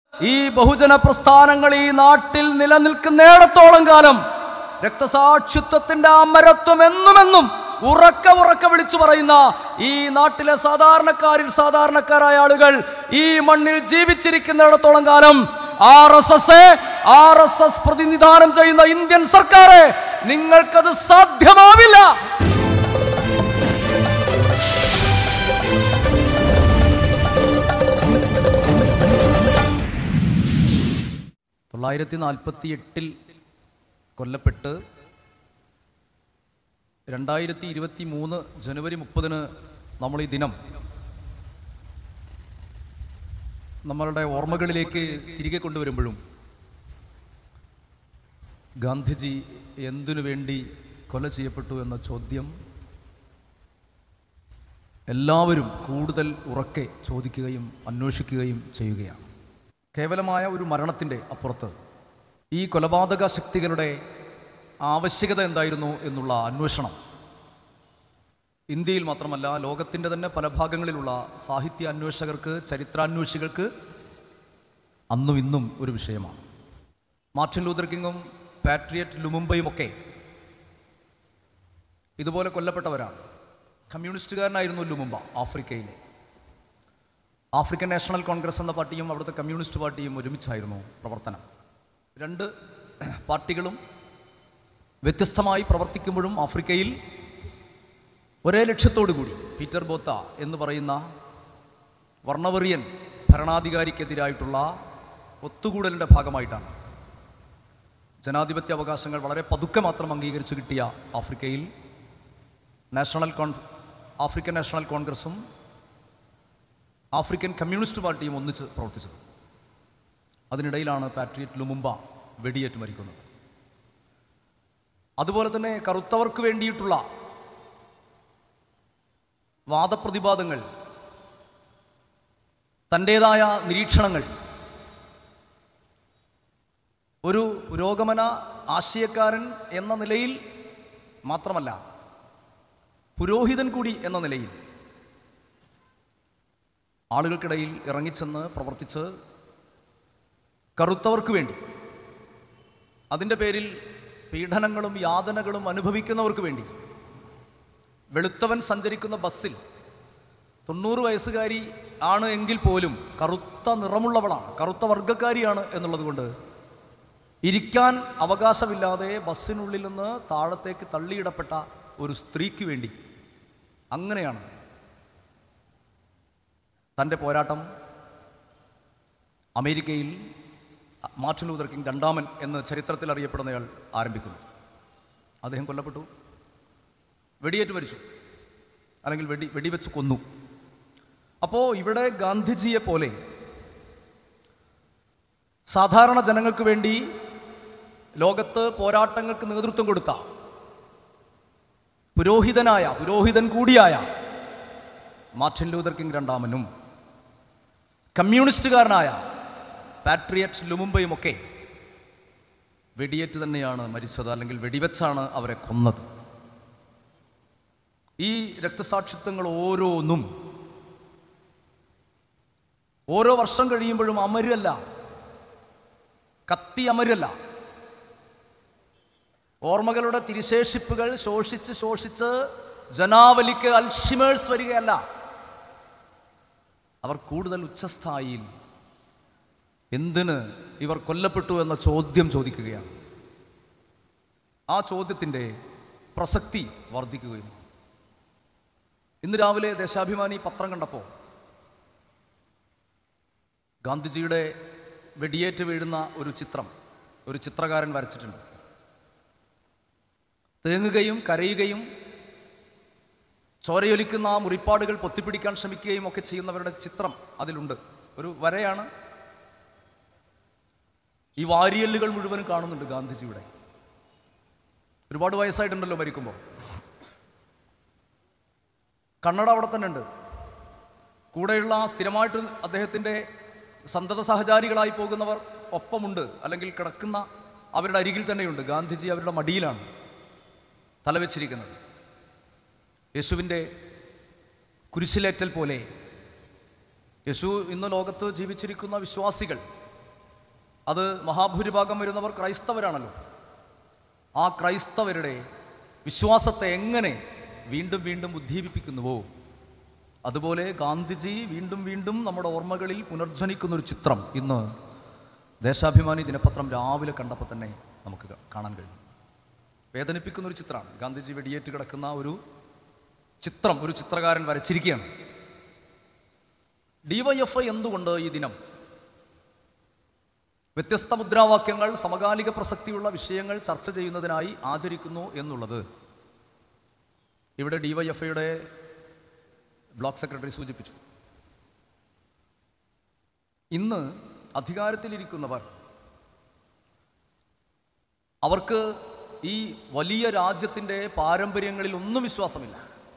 ഈ ബഹുജന പ്രസ്ഥാനങ്ങൾ ഈ നാട്ടിൽ നിലനിൽക്കുന്നിടത്തോളം കാലം രക്തസാക്ഷിത്വത്തിന്റെ അമരത്വം എന്നുമെന്നും ഉറക്കെ വിളിച്ചു പറയുന്ന ഈ നാട്ടിലെ സാധാരണക്കാരായ ആളുകൾ ഈ മണ്ണിൽ ജീവിച്ചിരിക്കുന്നിടത്തോളം കാലം RSS പ്രതിനിധാനം ചെയ്യുന്ന ഇന്ത്യൻ സർക്കാരെ നിങ്ങൾക്കത് സാധ്യമാവില്ല. കൊല്ലപ്പെട്ട് 2023 ജനുവരി 30 നമ്മൾ ഈ ദിനം നമ്മളുടെ ഓർമ്മകളിലേക്ക് തിരികെ കൊണ്ടുവരുമ്പോഴും ഗാന്ധിജി എന്തിനു വേണ്ടി കൊല ചെയ്യപ്പെട്ടു എന്ന ചോദ്യം എല്ലാവരും കൂടുതൽ ഉറക്കെ ചോദിക്കുകയും അന്വേഷിക്കുകയും ചെയ്യുകയാണ്. കേവലമായ ഒരു മരണത്തിൻ്റെ അപ്പുറത്ത് ഈ കൊലപാതക ശക്തികളുടെ ആവശ്യകത എന്തായിരുന്നു എന്നുള്ള അന്വേഷണം ഇന്ത്യയിൽ മാത്രമല്ല ലോകത്തിൻ്റെ തന്നെ പല ഭാഗങ്ങളിലുള്ള സാഹിത്യ അന്വേഷകർക്ക്, ചരിത്രാന്വേഷികൾക്ക് അന്നും ഇന്നും ഒരു വിഷയമാണ്. മാർട്ടിൻ ലൂതർ കിങ്ങും പാട്രിയറ്റ് ലുമുംബയുമൊക്കെ ഇതുപോലെ കൊല്ലപ്പെട്ടവരാണ്. കമ്മ്യൂണിസ്റ്റുകാരനായിരുന്നു ലുമുംബ. ആഫ്രിക്കയിലെ ആഫ്രിക്കൻ നാഷണൽ കോൺഗ്രസ് എന്ന പാർട്ടിയും അവിടുത്തെ കമ്മ്യൂണിസ്റ്റ് പാർട്ടിയും ഒരുമിച്ചായിരുന്നു പ്രവർത്തനം. രണ്ട് പാർട്ടികളും വ്യത്യസ്തമായി പ്രവർത്തിക്കുമ്പോഴും ആഫ്രിക്കയിൽ ഒരേ ലക്ഷ്യത്തോടു കൂടി പീറ്റർ ബോത്ത എന്ന് പറയുന്ന വർണ്ണവെറിയൻ ഭരണാധികാരിക്കെതിരായിട്ടുള്ള ഒത്തുകൂടലിൻ്റെ ഭാഗമായിട്ടാണ് ജനാധിപത്യ അവകാശങ്ങൾ വളരെ പതുക്കെ മാത്രം അംഗീകരിച്ചു കിട്ടിയ ആഫ്രിക്കയിൽ ആഫ്രിക്കൻ നാഷണൽ കോൺഗ്രസും ആഫ്രിക്കൻ കമ്മ്യൂണിസ്റ്റ് പാർട്ടിയും ഒന്നിച്ച് പ്രവർത്തിച്ചത്. അതിനിടയിലാണ് പാട്രിയറ്റ് ലുമുംബ വെടിയേറ്റ് മരിക്കുന്നത്. അതുപോലെ തന്നെ കറുത്തവർക്ക് വേണ്ടിയിട്ടുള്ള വാദപ്രതിവാദങ്ങൾ, തൻ്റേതായ നിരീക്ഷണങ്ങൾ ഒരു പുരോഗമന ആശയക്കാരൻ എന്ന നിലയിൽ മാത്രമല്ല, പുരോഹിതൻ കൂടി എന്ന നിലയിൽ ആളുകൾക്കിടയിൽ ഇറങ്ങിച്ചെന്ന് പ്രവർത്തിച്ച് കറുത്തവർക്ക് വേണ്ടി, അതിൻ്റെ പേരിൽ പീഡനങ്ങളും യാതനകളും അനുഭവിക്കുന്നവർക്ക് വേണ്ടി വെളുത്തവൻ സഞ്ചരിക്കുന്ന ബസ്സിൽ 90 വയസ്സുകാരി ആണ് എങ്കിൽ പോലും കറുത്ത നിറമുള്ളവളാണ്, കറുത്ത വർഗ്ഗക്കാരിയാണ് എന്നുള്ളത് കൊണ്ട് ഇരിക്കാൻ അവകാശമില്ലാതെ ബസ്സിനുള്ളിൽ നിന്ന് താഴത്തേക്ക് തള്ളിയിടപ്പെട്ട ഒരു സ്ത്രീക്ക് വേണ്ടി അങ്ങനെയാണ് തൻ്റെ പോരാട്ടം അമേരിക്കയിൽ മാർട്ടിൻ ലൂതർ കിങ് രണ്ടാമൻ എന്ന് ചരിത്രത്തിൽ അറിയപ്പെടുന്നയാൾ ആരംഭിക്കുന്നു. അദ്ദേഹം കൊല്ലപ്പെട്ടു, വെടിയേറ്റ് മരിച്ചു, അല്ലെങ്കിൽ വെടിവെച്ച് കൊന്നു. അപ്പോൾ ഇവിടെ ഗാന്ധിജിയെ പോലെ സാധാരണ ജനങ്ങൾക്ക് വേണ്ടി ലോകത്ത് പോരാട്ടങ്ങൾക്ക് നേതൃത്വം കൊടുത്ത പുരോഹിതൻ കൂടിയായ മാർട്ടിൻ ലൂതർ കിങ് രണ്ടാമനും കമ്മ്യൂണിസ്റ്റുകാരനായ പാട്രിയറ്റ് ലുമുംബയുമൊക്കെ വെടിയേറ്റ് തന്നെയാണ് മരിച്ചത്, അല്ലെങ്കിൽ വെടിവെച്ചാണ് അവരെ കൊന്നത്. ഈ രക്തസാക്ഷിത്വങ്ങൾ ഓരോന്നും ഓരോ വർഷം കഴിയുമ്പോഴും അമരല്ല, കത്തി അമരല്ല. ഓർമ്മകളുടെ തിരിശേഷിപ്പുകൾ ശോഷിച്ച് ജനാവലിക്ക് അൽഷിമേഴ്സ് വരികയല്ല, അവർ കൂടുതൽ ഉച്ചസ്ഥായിയിൽ എന്തിന് ഇവർ കൊല്ലപ്പെട്ടു എന്ന ചോദ്യം ചോദിക്കുകയാണ്. ആ ചോദ്യത്തിൻ്റെ പ്രസക്തി വർദ്ധിക്കുകയും. ഇന്ന് രാവിലെ ദേശാഭിമാനി പത്രം കണ്ടപ്പോൾ ഗാന്ധിജിയുടെ വെടിയേറ്റ് വീഴുന്ന ഒരു ചിത്രം ഒരു ചിത്രകാരൻ വരച്ചിട്ടുണ്ട്. തേങ്ങുകയും കരയുകയും ചോരയൊലിക്കുന്ന ആ മുറിപ്പാടുകൾ പൊത്തിപ്പിടിക്കാൻ ശ്രമിക്കുകയും ഒക്കെ ചെയ്യുന്നവരുടെ ചിത്രം അതിലുണ്ട്. ഒരു വരയാണ്. ഈ വാരിയല്ലുകൾ മുഴുവനും കാണുന്നുണ്ട് ഗാന്ധിജിയുടെ. ഒരുപാട് വയസ്സായിട്ടുണ്ടല്ലോ മരിക്കുമ്പോൾ. കണ്ണട അവിടെ തന്നെ ഉണ്ട്. കൂടെയുള്ള സ്ഥിരമായിട്ട് അദ്ദേഹത്തിൻ്റെ സന്തത സഹചാരികളായി പോകുന്നവർ ഒപ്പമുണ്ട്, അല്ലെങ്കിൽ കിടക്കുന്ന അവരുടെ അരികിൽ തന്നെയുണ്ട്. ഗാന്ധിജി അവരുടെ മടിയിലാണ് തലവെച്ചിരിക്കുന്നത്. യേശുവിൻ്റെ കുരിശിലേറ്റൽ പോലെ യേശു ഇന്ന് ലോകത്ത് ജീവിച്ചിരിക്കുന്ന വിശ്വാസികൾ അത് മഹാഭൂരിഭാഗം വരുന്നവർ ക്രൈസ്തവരാണല്ലോ. ആ ക്രൈസ്തവരുടെ വിശ്വാസത്തെ എങ്ങനെ വീണ്ടും വീണ്ടും ഉദ്ദീപിപ്പിക്കുന്നുവോ അതുപോലെ ഗാന്ധിജി വീണ്ടും വീണ്ടും നമ്മുടെ ഓർമ്മകളിൽ പുനർജനിക്കുന്നൊരു ചിത്രം ഇന്ന് ദേശാഭിമാനി ദിനപത്രം രാവിലെ കണ്ടപ്പോൾ തന്നെ നമുക്ക് കാണാൻ കഴിയും. വേദനിപ്പിക്കുന്നൊരു ചിത്രമാണ്. ഗാന്ധിജി വെടിയേറ്റ് കിടക്കുന്ന ഒരു ചിത്രം ഒരു ചിത്രകാരൻ വരച്ചിരിക്കുകയാണ്. DYFI എന്തുകൊണ്ട് ഈ ദിനം വ്യത്യസ്ത മുദ്രാവാക്യങ്ങൾ, സമകാലിക പ്രസക്തിയുള്ള വിഷയങ്ങൾ ചർച്ച ചെയ്യുന്നതിനായി ആചരിക്കുന്നു എന്നുള്ളത് ഇവിടെ DYFIയുടെ ബ്ലോക്ക് സെക്രട്ടറി സൂചിപ്പിച്ചു. ഇന്ന് അധികാരത്തിലിരിക്കുന്നവർ അവർക്ക് ഈ വലിയ രാജ്യത്തിൻ്റെ പാരമ്പര്യങ്ങളിൽ ഒന്നും വിശ്വാസമില്ല.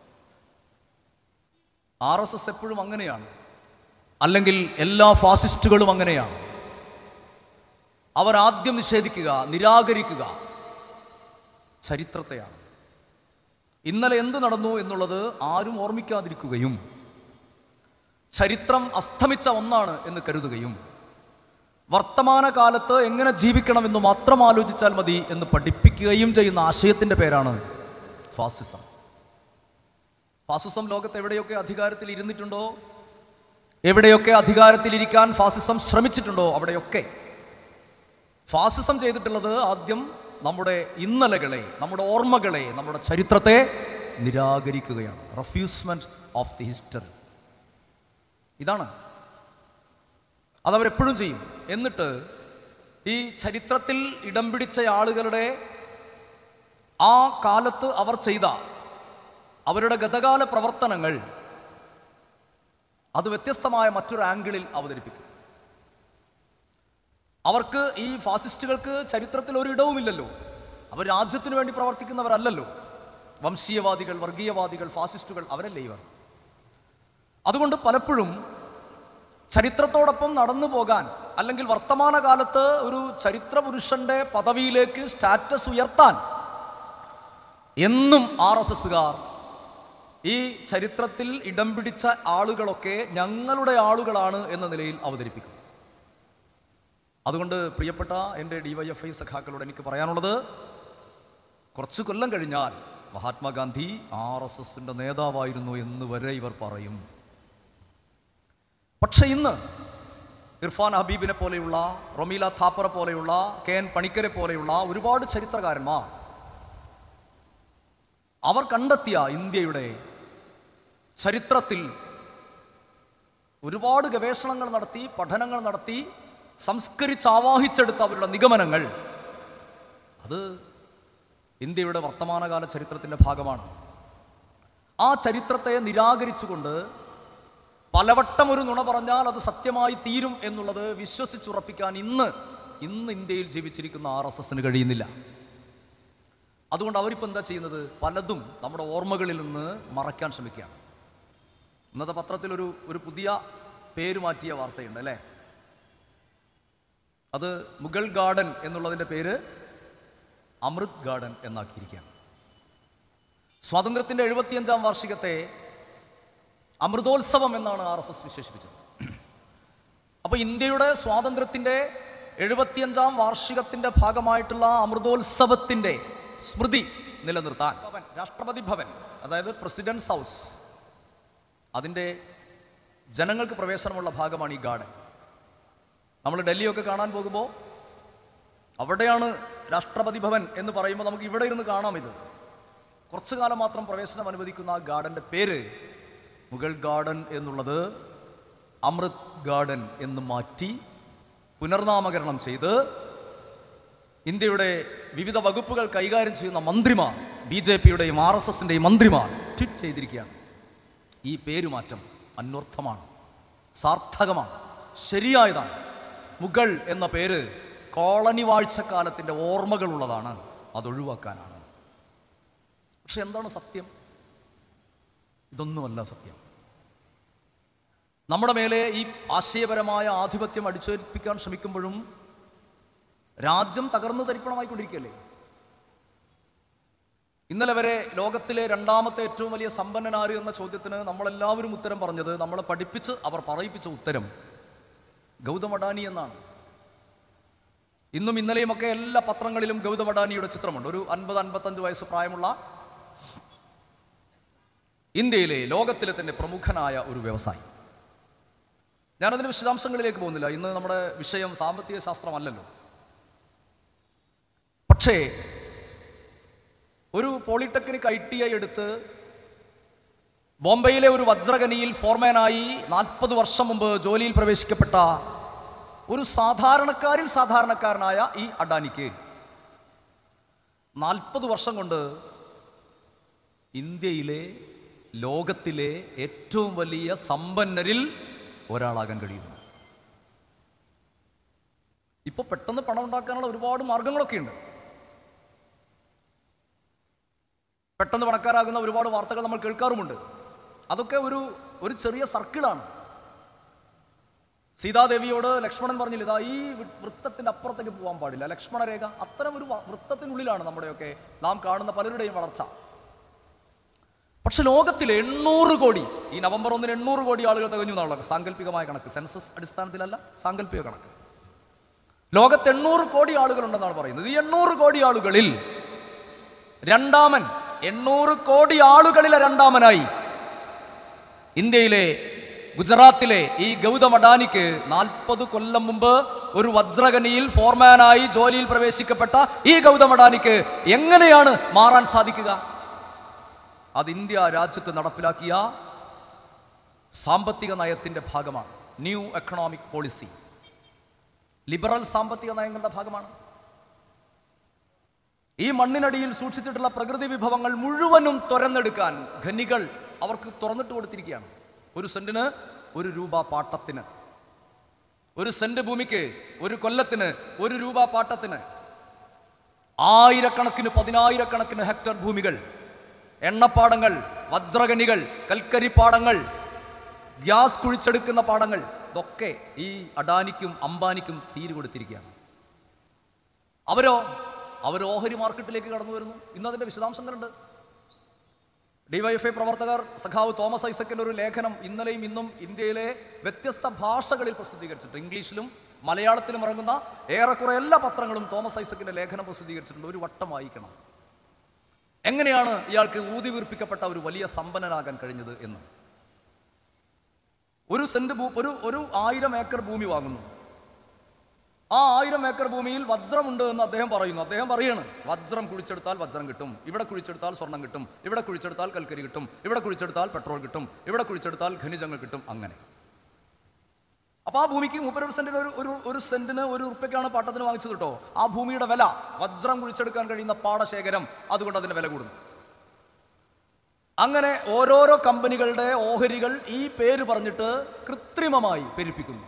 RSS എപ്പോഴും അങ്ങനെയാണ്, അല്ലെങ്കിൽ എല്ലാ ഫാസിസ്റ്റുകളും അങ്ങനെയാണ്. അവർ ആദ്യം നിഷേധിക്കുക, നിരാകരിക്കുക ചരിത്രത്തെയാണ്. ഇന്നലെ എന്ത് നടന്നു എന്നുള്ളത് ആരും ഓർമ്മിക്കാതിരിക്കുകയും ചരിത്രം അസ്തമിച്ച ഒന്നാണ് എന്ന് കരുതുകയും വർത്തമാനകാലത്ത് എങ്ങനെ ജീവിക്കണമെന്ന് മാത്രം ആലോചിച്ചാൽ മതി എന്ന് പഠിപ്പിക്കുകയും ചെയ്യുന്ന ആശയത്തിൻ്റെ പേരാണ് ഫാസിസം. ഫാസിസം ലോകത്ത് എവിടെയൊക്കെ അധികാരത്തിൽ ഇരുന്നിട്ടുണ്ടോ, എവിടെയൊക്കെ അധികാരത്തിലിരിക്കാൻ ഫാസിസം ശ്രമിച്ചിട്ടുണ്ടോ, അവിടെയൊക്കെ ഫാസിസം ചെയ്തിട്ടുള്ളത് ആദ്യം നമ്മുടെ ഇന്നലകളെ, നമ്മുടെ ഓർമ്മകളെ, നമ്മുടെ ചരിത്രത്തെ നിരാകരിക്കുകയാണ്. Refusement of the history. ഇതാണ് അതവരെപ്പോഴും ചെയ്യും. എന്നിട്ട് ഈ ചരിത്രത്തിൽ ഇടം പിടിച്ച ആളുകളുടെ ആ കാലത്ത് അവർ ചെയ്ത അവരുടെ ഗതകാല പ്രവർത്തനങ്ങൾ അത് വ്യത്യസ്തമായ മറ്റൊരു ആംഗിളിൽ അവതരിപ്പിക്കും. അവർക്ക്, ഈ ഫാസിസ്റ്റുകൾക്ക് ചരിത്രത്തിൽ ഒരിടവുമില്ലല്ലോ. അവർ രാജ്യത്തിന് വേണ്ടി പ്രവർത്തിക്കുന്നവരല്ലല്ലോ. വംശീയവാദികൾ, വർഗീയവാദികൾ, ഫാസിസ്റ്റുകൾ അവരല്ലേ ഇവർ. അതുകൊണ്ട് പലപ്പോഴും ചരിത്രത്തോടൊപ്പം നടന്നു പോകാൻ, അല്ലെങ്കിൽ വർത്തമാനകാലത്ത് ഒരു ചരിത്ര പുരുഷന്റെ പദവിയിലേക്ക് സ്റ്റാറ്റസ് ഉയർത്താൻ എന്നും RSSകാർ ഈ ചരിത്രത്തിൽ ഇടം പിടിച്ച ആളുകളൊക്കെ ഞങ്ങളുടെ ആളുകളാണ് എന്ന നിലയിൽ അവതരിപ്പിക്കും. അതുകൊണ്ട് പ്രിയപ്പെട്ട എൻ്റെ DYFI സഖാക്കളോട് എനിക്ക് പറയാനുള്ളത്, കുറച്ച് കൊല്ലം കഴിഞ്ഞാൽ മഹാത്മാഗാന്ധി RSSന്റെ നേതാവായിരുന്നു എന്ന് വരെ ഇവർ പറയും. പക്ഷെ ഇന്ന് ഇർഫാൻ ഹബീബിനെ പോലെയുള്ള, റൊമീല താപ്പറെ പോലെയുള്ള, KN പണിക്കരെ പോലെയുള്ള ഒരുപാട് ചരിത്രകാരന്മാർ അവർ കണ്ടെത്തിയ ഇന്ത്യയുടെ ചരിത്രത്തിൽ ഒരുപാട് ഗവേഷണങ്ങൾ നടത്തി, പഠനങ്ങൾ നടത്തി, സംസ്കരിച്ചാവാഹിച്ചെടുത്ത അവരുടെ നിഗമനങ്ങൾ അത് ഇന്ത്യയുടെ വർത്തമാനകാല ചരിത്രത്തിൻ്റെ ഭാഗമാണ്. ആ ചരിത്രത്തെ നിരാകരിച്ചുകൊണ്ട് പലവട്ടം ഒരു നുണ പറഞ്ഞാൽ അത് സത്യമായി തീരും എന്നുള്ളത് വിശ്വസിച്ചുറപ്പിക്കാൻ ഇന്ന് ഇന്ത്യയിൽ ജീവിച്ചിരിക്കുന്ന RSSന് കഴിയുന്നില്ല. അതുകൊണ്ട് അവരിപ്പോൾ എന്താ ചെയ്യുന്നത്? പലതും നമ്മുടെ ഓർമ്മകളിൽ നിന്ന് മറയ്ക്കാൻ ശ്രമിക്കുകയാണ്. ഇന്നത്തെ പത്രത്തിൽ ഒരു പുതിയ പേര് മാറ്റിയ വാർത്തയുണ്ട് അല്ലേ? അത് മുഗൾ ഗാർഡൻ എന്നുള്ളതിൻ്റെ പേര് അമൃത് ഗാർഡൻ എന്നാക്കിയിരിക്കുകയാണ്. സ്വാതന്ത്ര്യത്തിൻ്റെ 75ാം വാർഷികത്തെ അമൃതോത്സവം എന്നാണ് RSS വിശേഷിപ്പിച്ചത്. അപ്പോൾ ഇന്ത്യയുടെ സ്വാതന്ത്ര്യത്തിൻ്റെ 75ാം വാർഷികത്തിൻ്റെ ഭാഗമായിട്ടുള്ള അമൃതോത്സവത്തിൻ്റെ സ്മൃതി നിലനിർത്താൻ രാഷ്ട്രപതി ഭവൻ, അതായത് പ്രസിഡൻസ് ഹൗസ്, അതിൻ്റെ ജനങ്ങൾക്ക് പ്രവേശനമുള്ള ഭാഗമാണ് ഈ ഗാർഡൻ. നമ്മൾ ഡൽഹിയൊക്കെ കാണാൻ പോകുമ്പോൾ അവിടെയാണ് രാഷ്ട്രപതി ഭവൻ എന്ന് പറയുമ്പോൾ നമുക്ക് ഇവിടെ ഇരുന്ന് കാണാം. ഇത് കുറച്ചു കാലം മാത്രം പ്രവേശനം അനുവദിക്കുന്ന ആ ഗാർഡൻ്റെ പേര് മുഗൾ ഗാർഡൻ എന്നുള്ളത് അമൃത് ഗാർഡൻ എന്ന് മാറ്റി പുനർനാമകരണം ചെയ്ത് ഇന്ത്യയുടെ വിവിധ വകുപ്പുകൾ കൈകാര്യം ചെയ്യുന്ന മന്ത്രിമാർ, BJPയുടെയും RSSന്റെയും മന്ത്രിമാർ ട്വീറ്റ് ചെയ്തിരിക്കുകയാണ്. ഈ പേരുമാറ്റം അന്വർത്ഥമാണ്, സാർത്ഥകമാണ്, ശരിയായതാണ്. മുഗൾ എന്ന പേര് കോളനി വാഴ്ചക്കാലത്തിൻ്റെ ഓർമ്മകളുള്ളതാണ്, അതൊഴിവാക്കാനാണ്. പക്ഷെ എന്താണ് സത്യം? ഇതൊന്നുമല്ല സത്യം. നമ്മുടെ മേലെ ഈ ആശയപരമായ ആധിപത്യം അടിച്ചേൽപ്പിക്കാൻ ശ്രമിക്കുമ്പോഴും രാജ്യം തകർന്നു തരിപ്പണമായിക്കൊണ്ടിരിക്കുകയല്ലേ? ഇന്നലെ വരെ ലോകത്തിലെ രണ്ടാമത്തെ ഏറ്റവും വലിയ സമ്പന്നനാര് എന്ന ചോദ്യത്തിന് നമ്മളെല്ലാവരും ഉത്തരം പറഞ്ഞത്, നമ്മളെ പഠിപ്പിച്ച് അവർ പറയിപ്പിച്ച ഉത്തരം ഗൗതം അഡാനി എന്നാണ്. ഇന്നും ഇന്നലെയുമൊക്കെ എല്ലാ പത്രങ്ങളിലും ഗൗതം അഡാനിയുടെ ചിത്രമുണ്ട്. ഒരു 50-55 വയസ്സ് പ്രായമുള്ള ഇന്ത്യയിലെ, ലോകത്തിലെ തന്നെ പ്രമുഖനായ ഒരു വ്യവസായി. ഞാനതിന് വിശദാംശങ്ങളിലേക്ക് പോകുന്നില്ല, ഇന്ന് നമ്മുടെ വിഷയം സാമ്പത്തിക ശാസ്ത്രമല്ലല്ലോ. പക്ഷേ ഒരു പോളിടെക്നിക് ITI എടുത്ത് ബോംബെയിലെ ഒരു വജ്രഖനിയിൽ ഫോർമാനായി 40 വർഷം മുമ്പ് ജോലിയിൽ പ്രവേശിക്കപ്പെട്ട ഒരു സാധാരണക്കാരിൽ സാധാരണക്കാരനായ ഈ അഡാനിക്ക് 40 വർഷം കൊണ്ട് ഇന്ത്യയിലെ, ലോകത്തിലെ ഏറ്റവും വലിയ സമ്പന്നരിൽ ഒരാളാകാൻ കഴിയുന്നു. ഇപ്പൊ പെട്ടെന്ന് പണം ഉണ്ടാക്കാനുള്ള ഒരുപാട് മാർഗങ്ങളൊക്കെ ഉണ്ട്. പെട്ടെന്ന് പണക്കാരാകുന്ന ഒരുപാട് വാർത്തകൾ നമ്മൾ കേൾക്കാറുമുണ്ട്. അതൊക്കെ ഒരു ചെറിയ സർക്കിളാണ്. സീതാദേവിയോട് ലക്ഷ്മണൻ പറഞ്ഞില്ല, ഇതാ ഈ വൃത്തത്തിന്റെ അപ്പുറത്തേക്ക് പോകാൻ പാടില്ല, ലക്ഷ്മണരേഖ. അത്തരം ഒരു വൃത്തത്തിനുള്ളിലാണ് നമ്മുടെയൊക്കെ നാം കാണുന്ന പലരുടെയും വളർച്ച. പക്ഷെ ലോകത്തിലെ 800 കോടി, ഈ നവംബർ 1 800 കോടി ആളുകൾ തികഞ്ഞു എന്നുള്ള സാങ്കല്പികമായ കണക്ക്, സെൻസസ് അടിസ്ഥാനത്തിലല്ല, സാങ്കല്പിക കണക്ക്. ലോകത്ത് 800 കോടി ആളുകളുണ്ടെന്നാണ് പറയുന്നത്. ഈ 800 കോടി ആളുകളിൽ രണ്ടാമൻ, 800 കോടി ആളുകളിലെ രണ്ടാമനായി ഇന്ത്യയിലെ, ഗുജറാത്തിലെ ഈ ഗൗതം അഡാനിക്ക് 40 കൊല്ലം മുമ്പ് ഒരു വജ്രഖനിയിൽ ഫോർമാനായി ജോലിയിൽ പ്രവേശിക്കപ്പെട്ട ഈ ഗൗതം അഡാനിക്ക് എങ്ങനെയാണ് മാറാൻ സാധിക്കുക? അത് ഇന്ത്യ രാജ്യത്ത് നടപ്പിലാക്കിയ സാമ്പത്തിക നയത്തിന്റെ ഭാഗമാണ്. ന്യൂ എക്കണോമിക് പോളിസി, ലിബറൽ സാമ്പത്തിക നയങ്ങളുടെ ഭാഗമാണ്. ഈ മണ്ണിനടിയിൽ സൂക്ഷിച്ചിട്ടുള്ള പ്രകൃതി വിഭവങ്ങൾ മുഴുവനും തുരന്നെടുക്കാൻ ഖനികൾ അവർക്ക് തുറന്നിട്ട് കൊടുത്തിരിക്കുകയാണ്. ഒരു സെന്റിന് 1 രൂപ പാട്ടത്തിന്, ഒരു സെന്റ് ഭൂമിക്ക് 1 കൊല്ലത്തിന് 1 രൂപ പാട്ടത്തിന്, ആയിരക്കണക്കിന് 10,000കണക്കിന് ഹെക്ടർ ഭൂമികൾ, എണ്ണപ്പാടങ്ങൾ, വജ്രഖനികൾ, കൽക്കരിപ്പാടങ്ങൾ, ഗ്യാസ് കുഴിച്ചെടുക്കുന്ന പാടങ്ങൾ, ഇതൊക്കെ ഈ അഡാനിക്കും അംബാനിക്കും തീര് കൊടുത്തിരിക്കുകയാണ്. അവർ ഓഹരി മാർക്കറ്റിലേക്ക് കടന്നു വരുന്നു. ഇന്ന് അതിന്റെ വിശദാംശങ്ങളുണ്ട്. DYFI പ്രവർത്തകർ സഖാവ് തോമസ് ഐസക്കിന്റെ ഒരു ലേഖനം ഇന്നലെയും ഇന്നും ഇന്ത്യയിലെ വ്യത്യസ്ത ഭാഷകളിൽ പ്രസിദ്ധീകരിച്ചിട്ടുണ്ട്. ഇംഗ്ലീഷിലും മലയാളത്തിലും ഇറങ്ങുന്ന ഏറെക്കുറെ എല്ലാ പത്രങ്ങളും തോമസ് ഐസക്കിന്റെ ലേഖനം പ്രസിദ്ധീകരിച്ചിട്ടുണ്ട്. ഒരു വട്ടം വായിക്കണം. എങ്ങനെയാണ് ഇയാൾക്ക് ഊതി വീർപ്പിക്കപ്പെട്ട ഒരു വലിയ സമ്പന്നനാകാൻ കഴിഞ്ഞത് എന്ന്. ഒരു 1000 ഏക്കർ ഭൂമി വാങ്ങുന്നു. ആ 1000 ഏക്കർ ഭൂമിയിൽ വജ്രമുണ്ട് എന്ന് അദ്ദേഹം പറയുന്നു. അദ്ദേഹം പറയാണ്, വജ്രം കുഴിച്ചെടുത്താൽ വജ്രം കിട്ടും, ഇവിടെ കുഴിച്ചെടുത്താൽ സ്വർണം കിട്ടും, ഇവിടെ കുഴിച്ചെടുത്താൽ കൽക്കരി കിട്ടും, ഇവിടെ കുഴിച്ചെടുത്താൽ പെട്രോൾ കിട്ടും, ഇവിടെ കുഴിച്ചെടുത്താൽ ഖനിജങ്ങൾ കിട്ടും. അങ്ങനെ അപ്പൊ ആ ഭൂമിക്ക് 30 സെന്റിന് ഒരു സെന്റിന് 1 ഉറുപ്പ്യക്കാണ് പാട്ടത്തിന് വാങ്ങിച്ചത് കേട്ടോ. ആ ഭൂമിയുടെ വില, വജ്രം കുഴിച്ചെടുക്കാൻ കഴിയുന്ന പാടശേഖരം, അതുകൊണ്ട് അതിന്റെ വില കൂടുന്നു. അങ്ങനെ ഓരോരോ കമ്പനികളുടെ ഓഹരികൾ ഈ പേര് പറഞ്ഞിട്ട് കൃത്രിമമായി പെരുപ്പിക്കുന്നു.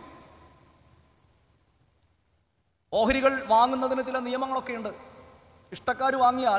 ഓഹരികൾ വാങ്ങുന്നതിന് ചില നിയമങ്ങളൊക്കെ ഉണ്ട്. ഇഷ്ടക്കാർ വാങ്ങിയാൽ,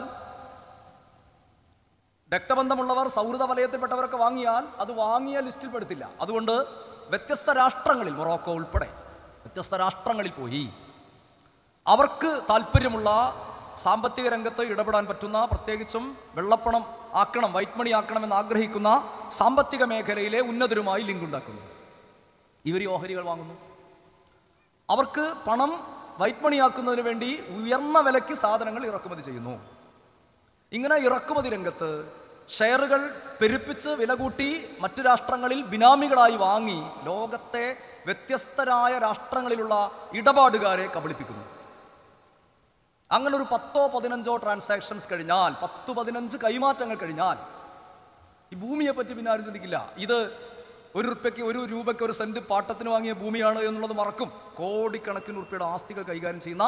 രക്തബന്ധമുള്ളവർ, സൗഹൃദ വലയത്തിൽപ്പെട്ടവരൊക്കെ വാങ്ങിയാൽ അത് വാങ്ങിയ ലിസ്റ്റിൽ പെടുത്തില്ല. അതുകൊണ്ട് വ്യത്യസ്ത രാഷ്ട്രങ്ങളിൽ, മൊറോക്കോ ഉൾപ്പെടെ വ്യത്യസ്ത രാഷ്ട്രങ്ങളിൽ പോയി അവർക്ക് താല്പര്യമുള്ള സാമ്പത്തിക രംഗത്ത് ഇടപെടാൻ പറ്റുന്ന, പ്രത്യേകിച്ചും വെള്ളപ്പണം ആക്കണം, വൈറ്റ് മണി ആക്കണമെന്ന് ആഗ്രഹിക്കുന്ന സാമ്പത്തിക മേഖലയിലെ ഉന്നതരുമായി ലിങ്ക് ഉണ്ടാക്കുന്നു. ഇവർ ഈ ഓഹരികൾ വാങ്ങുന്നു. അവർക്ക് പണം വൈറ്റ് മണി ആക്കുന്നതിന് വേണ്ടി ഉയർന്ന വിലയ്ക്ക് സാധനങ്ങൾ ഇറക്കുമതി ചെയ്യുന്നു. ഇങ്ങനെ ഇറക്കുമതി രംഗത്ത് ഷെയറുകൾ പെരുപ്പിച്ച് വില കൂട്ടി മറ്റു രാഷ്ട്രങ്ങളിൽ ബിനാമികളായി വാങ്ങി ലോകത്തെ വ്യത്യസ്തരായ രാഷ്ട്രങ്ങളിലുള്ള ഇടപാടുകാരെ കബളിപ്പിക്കുന്നു. അങ്ങനെ ഒരു 10-15 ട്രാൻസാക്ഷൻസ് കഴിഞ്ഞാൽ, 10-15 കൈമാറ്റങ്ങൾ കഴിഞ്ഞാൽ, ഈ ഭൂമിയെ പറ്റി പിന്നെ ആരും ചിന്തിക്കില്ല. ഇത് 1 ഉറുപ്പ്യക്ക് 1 രൂപയ്ക്ക് 1 സെന്റ് പാട്ടത്തിന് വാങ്ങിയ ഭൂമിയാണ് എന്നുള്ളത് മറക്കും. കോടിക്കണക്കിന് ഉറുപ്പ്യയുടെ ആസ്തികൾ കൈകാര്യം ചെയ്യുന്ന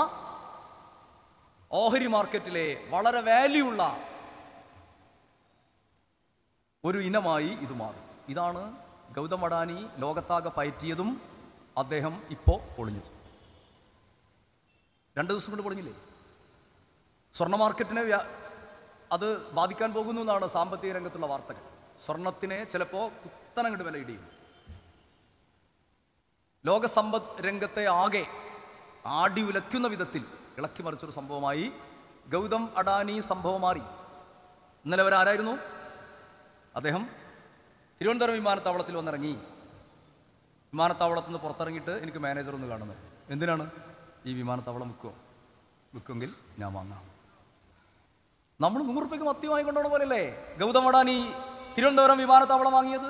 ഓഹരി മാർക്കറ്റിലെ വളരെ വാല്യൂ ഉള്ള ഒരു ഇനമായി ഇത് മാറും. ഇതാണ് ഗൗതം അഡാനി ലോകത്താകെ പയറ്റിയതും അദ്ദേഹം ഇപ്പോൾ പൊളിഞ്ഞത്. 2 ദിവസം കൊണ്ട് പൊളിഞ്ഞില്ലേ? സ്വർണ്ണ മാർക്കറ്റിനെ അത് ബാധിക്കാൻ പോകുന്നു എന്നാണ് സാമ്പത്തിക രംഗത്തുള്ള വാർത്തകൾ. സ്വർണത്തിനെ ചിലപ്പോൾ കുത്തനങ്ങട്ട് വില ഇടിയും. ലോക സമ്പദ് രംഗത്തെ ആകെ ആടി ഉലയ്ക്കുന്ന വിധത്തിൽ ഇളക്കി മറിച്ചൊരു സംഭവമായി ഗൗതം അഡാനി സംഭവം മാറി. ഇന്നലെ അവരാരായിരുന്നു? അദ്ദേഹം തിരുവനന്തപുരം വിമാനത്താവളത്തിൽ വന്നിറങ്ങി. വിമാനത്താവളത്തിൽ നിന്ന് പുറത്തിറങ്ങിയിട്ട് എനിക്ക് മാനേജർ ഒന്ന് കാണുന്നത്. എന്തിനാണ്? ഈ വിമാനത്താവളം വിൽക്കുമോ? വിൽക്കുമെങ്കിൽ ഞാൻ വാങ്ങാം. നമ്മൾ 100 രൂപയ്ക്ക് മത്തി വാങ്ങിക്കൊണ്ടോണ പോലെയല്ലേ ഗൗതം അഡാനി തിരുവനന്തപുരം വിമാനത്താവളം വാങ്ങിയത്.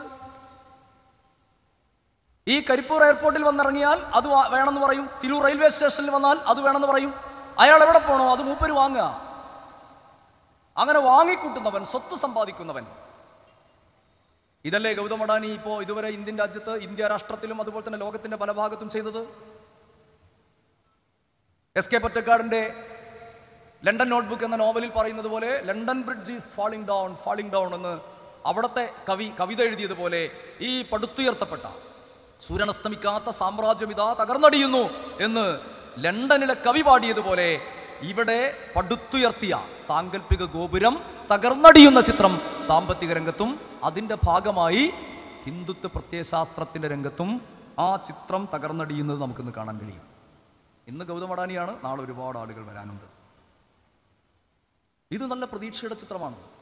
ഈ കരിപ്പൂർ എയർപോർട്ടിൽ വന്നിറങ്ങിയാൽ അത് വേണമെന്ന് പറയും, തിരൂർ റെയിൽവേ സ്റ്റേഷനിൽ വന്നാൽ അത് വേണമെന്ന് പറയും. അയാൾ എവിടെ പോകണോ അത് മൂപ്പര് വാങ്ങുക. അങ്ങനെ വാങ്ങിക്കൂട്ടുന്നവൻ, സ്വത്ത് സമ്പാദിക്കുന്നവൻ. ഇതല്ലേ ഗൗതം അഡാനി ഇപ്പോൾ ഇതുവരെ ഇന്ത്യൻ രാജ്യത്ത്, ഇന്ത്യ രാഷ്ട്രത്തിലും അതുപോലെ തന്നെ ലോകത്തിന്റെ പല ഭാഗത്തും ചെയ്തത്. എസ് കെ പൊറ്റക്കാടിന്റെ ലണ്ടൻ നോട്ട്ബുക്ക് എന്ന നോവലിൽ പറയുന്നത് പോലെ London bridge is falling down, falling down എന്ന് അവിടുത്തെ കവിത എഴുതിയതുപോലെ ഈ പടുത്തുയർത്തപ്പെട്ട സൂര്യനസ്തമിക്കാത്ത സാമ്രാജ്യം ഇതാ തകർന്നടിയുന്നു എന്ന് ലണ്ടനിലെ കവി പാടിയതുപോലെ ഇവിടെ പടുത്തുയർത്തിയ സാങ്കല്പിക ഗോപുരം തകർന്നടിയുന്ന ചിത്രം സാമ്പത്തിക രംഗത്തും അതിൻ്റെ ഭാഗമായി ഹിന്ദുത്വ പ്രത്യയശാസ്ത്രത്തിൻ്റെ രംഗത്തും ആ ചിത്രം തകർന്നടിയുന്നത് നമുക്കിന്ന് കാണാൻ കഴിയും. ഇന്ന് ഗൗതം അഡാനിയാണ്, നാളെ ഒരുപാട് ആളുകൾ വരാനുണ്ട്. ഇത് നല്ല പ്രതീക്ഷയുടെ ചിത്രമാണ്.